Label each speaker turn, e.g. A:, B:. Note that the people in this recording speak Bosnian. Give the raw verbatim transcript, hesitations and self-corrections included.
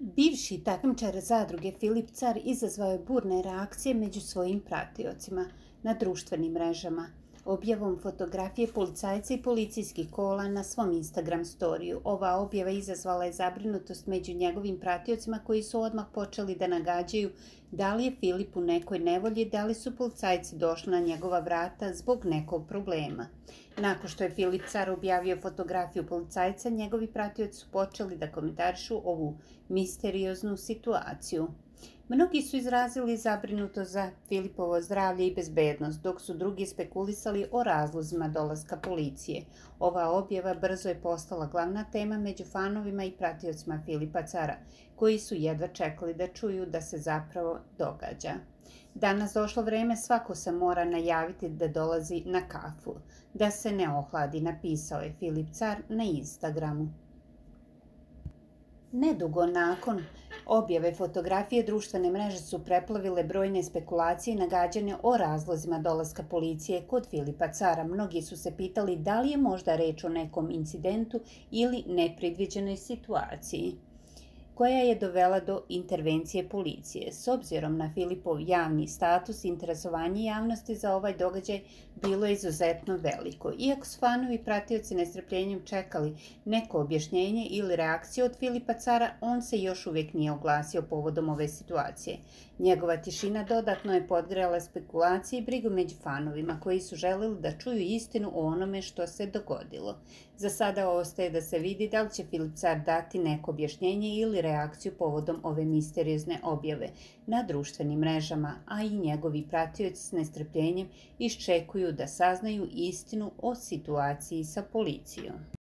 A: Bivši takmičar zadruge Filip Car izazvao je burne reakcije među svojim pratiocima na društvenim mrežama. Objavom fotografije policajca i policijskih kola na svom Instagram storiju. Ova objava izazvala je zabrinutost među njegovim pratiocima koji su odmah počeli da nagađaju da li je Filip u nekoj nevolji, da li su policajci došli na njegova vrata zbog nekog problema. Nakon što je Filip Car objavio fotografiju policajca, njegovi pratioci su počeli da komentarišu ovu misterioznu situaciju. Mnogi su izrazili zabrinutost za Filipovo zdravlje i bezbednost, dok su drugi spekulisali o razlozima dolaska policije. Ova objava brzo je postala glavna tema među fanovima i pratiocima Filipa Cara, koji su jedva čekali da čuju da se zapravo događa. Danas došlo vreme, svako se mora najaviti da dolazi na kafu, da se ne ohladi, napisao je Filip Car na Instagramu. Nedugo nakon objave fotografije društvene mreže su preplavile brojne spekulacije i nagađanja o razlozima dolaska policije kod Filipa Cara. Mnogi su se pitali da li je možda reč o nekom incidentu ili nepredviđenoj situaciji koja je dovela do intervencije policije. S obzirom na Filipov javni status, interesovanje javnosti za ovaj događaj bilo je izuzetno veliko. Iako su fanovi i pratioci nestrpljenjem čekali neko objašnjenje ili reakciju od Filipa Cara, on se još uvijek nije oglasio povodom ove situacije. Njegova tišina dodatno je podgrela spekulacije i brigu među fanovima koji su želeli da čuju istinu o onome što se dogodilo. Za sada ostaje da se vidi da li će Filip Car dati neko objašnjenje ili reakciju povodom ove misteriozne objave na društvenim mrežama, a i njegovi pratioci s nestrpljenjem iščekuju da saznaju istinu o situaciji sa policijom.